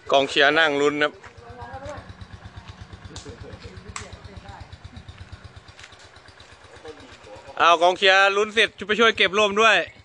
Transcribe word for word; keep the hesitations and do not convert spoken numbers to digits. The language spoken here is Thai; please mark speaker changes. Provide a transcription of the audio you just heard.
Speaker 1: กองเชียร์นั่งลุ้นครับเอากองเชียร์ลุ้นเสร็จไปช่วยเก็บร่มด้วย